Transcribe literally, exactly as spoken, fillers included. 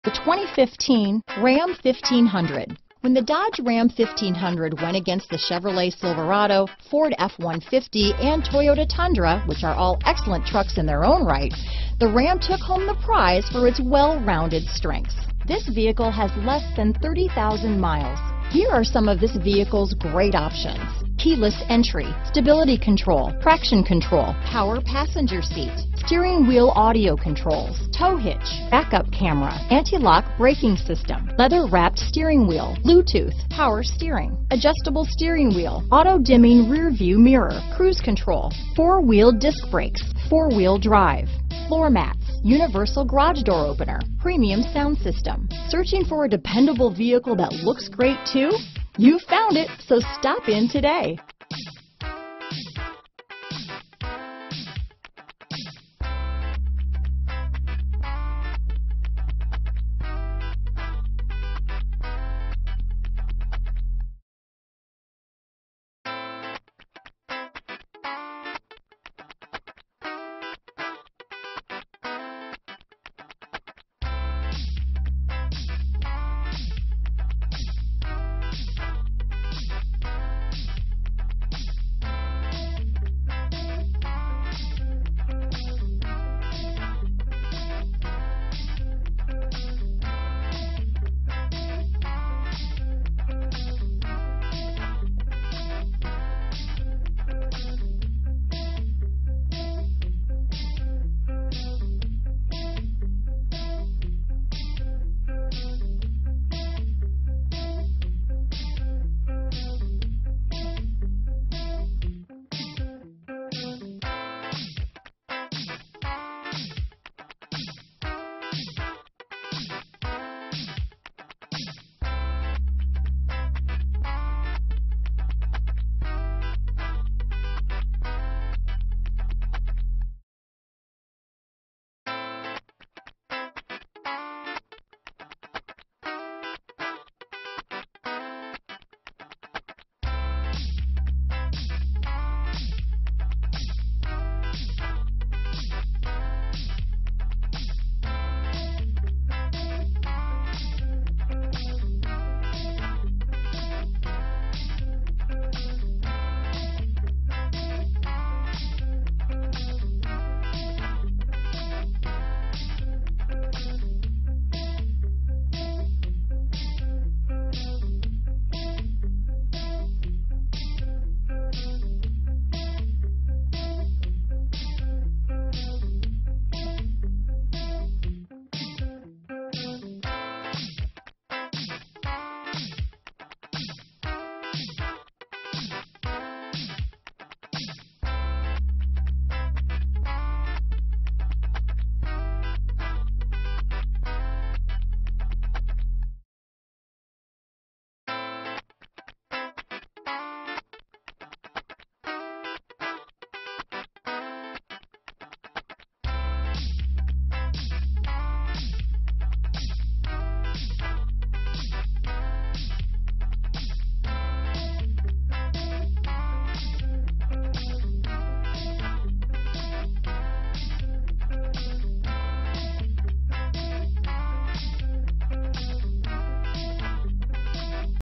The twenty fifteen Ram fifteen hundred. When the Dodge Ram fifteen hundred went against the Chevrolet Silverado, Ford F one fifty, and Toyota Tundra, which are all excellent trucks in their own right, the Ram took home the prize for its well-rounded strengths. This vehicle has less than thirty thousand miles. Here are some of this vehicle's great options: keyless entry, stability control, traction control, power passenger seat, steering wheel audio controls, tow hitch, backup camera, anti-lock braking system, leather-wrapped steering wheel, Bluetooth, power steering, adjustable steering wheel, auto-dimming rear view mirror, cruise control, four-wheel disc brakes, four-wheel drive, floor mats, universal garage door opener, premium sound system. Searching for a dependable vehicle that looks great too? You found it, so stop in today.